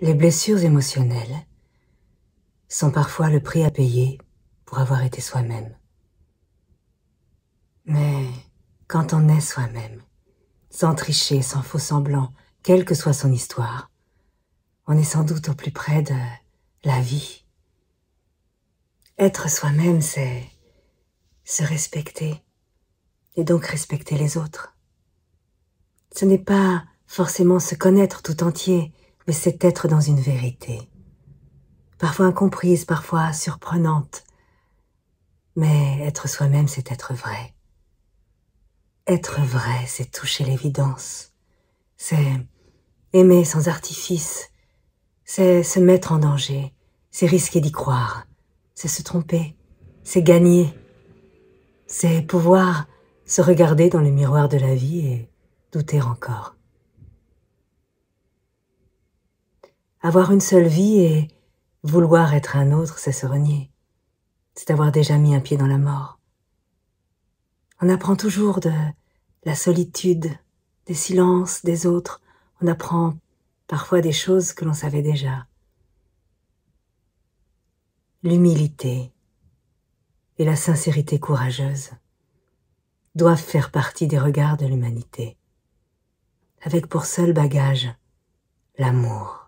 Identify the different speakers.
Speaker 1: Les blessures émotionnelles sont parfois le prix à payer pour avoir été soi-même. Mais quand on est soi-même, sans tricher, sans faux semblant, quelle que soit son histoire, on est sans doute au plus près de la vie. Être soi-même, c'est se respecter, et donc respecter les autres. Ce n'est pas forcément se connaître tout entier, mais c'est être dans une vérité. Parfois incomprise, parfois surprenante. Mais être soi-même, c'est être vrai. Être vrai, c'est toucher l'évidence. C'est aimer sans artifice. C'est se mettre en danger. C'est risquer d'y croire. C'est se tromper. C'est gagner. C'est pouvoir se regarder dans le miroir de la vie et douter encore. Avoir une seule vie et vouloir être un autre, c'est se renier. C'est avoir déjà mis un pied dans la mort. On apprend toujours de la solitude, des silences des autres. On apprend parfois des choses que l'on savait déjà. L'humilité et la sincérité courageuse doivent faire partie des regards de l'humanité, avec pour seul bagage l'amour.